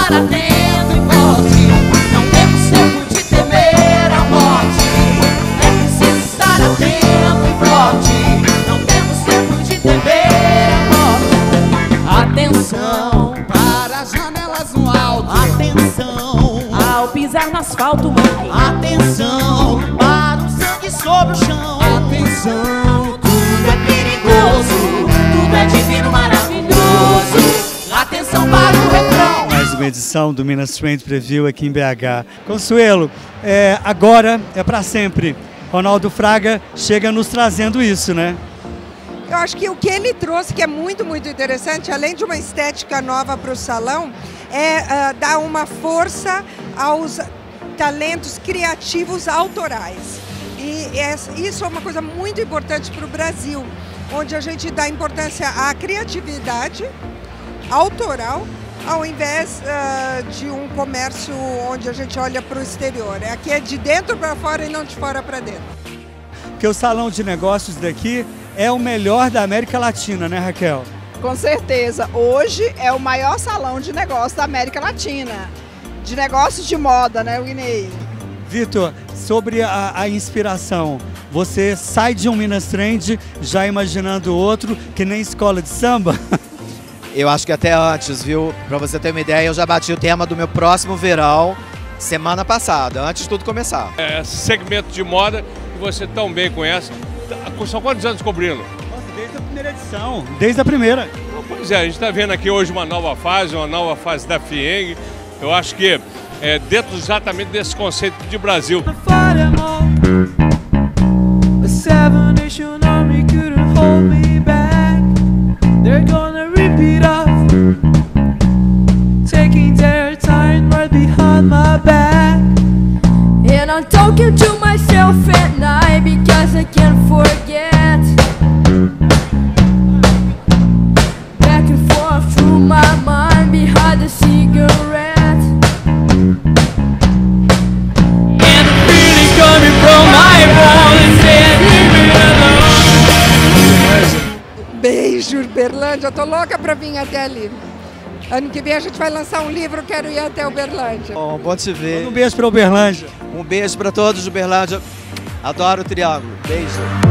estar atento e forte. Não temos tempo de temer a morte. É preciso estar atento e forte. Não temos tempo de temer a morte. Atenção Para as janelas no alto. Atenção ao pisar no asfalto, mãe. Atenção Para o sangue sobre o chão. Atenção, Tudo é perigoso, tudo é divino, maravilhoso. Atenção para o refrão. Mais uma edição do Minas Trend Preview aqui em BH. Consuelo, agora é para sempre. Ronaldo Fraga chega nos trazendo isso, né? Eu acho que o que ele trouxe, que é muito, muito interessante, além de uma estética nova para o salão, é dar uma força aos talentos criativos autorais. E isso é uma coisa muito importante para o Brasil, onde a gente dá importância à criatividade autoral, ao invés de um comércio onde a gente olha para o exterior. Aqui é de dentro para fora e não de fora para dentro. Porque o salão de negócios daqui é o melhor da América Latina, né, Raquel? Com certeza. Hoje é o maior salão de negócios da América Latina. De negócios de moda, né, Winnie? Vitor, sobre a inspiração, você sai de um Minas Trend já imaginando outro, que nem escola de samba? Eu acho que até antes, viu? Pra você ter uma ideia, eu já bati o tema do meu próximo verão semana passada, antes de tudo começar. Esse segmento de moda que você tão bem conhece, são quantos anos cobrindo? Nossa, desde a primeira edição, desde a primeira. Pois é, a gente está vendo aqui hoje uma nova fase da FIENG. Eu acho que é dentro exatamente desse conceito de Brasil. And I'm talking to myself at night because I can't forget. Back and forth through my mind behind the cigarette. And the feeling's coming from my bones and leave me alone. Beijo, Uberlândia. Eu tô louca para vir até ali. Ano que vem a gente vai lançar um livro, quero ir até Uberlândia. Bom te ver. Um beijo para Uberlândia. Um beijo para todos de Uberlândia. Adoro o Triângulo. Beijo.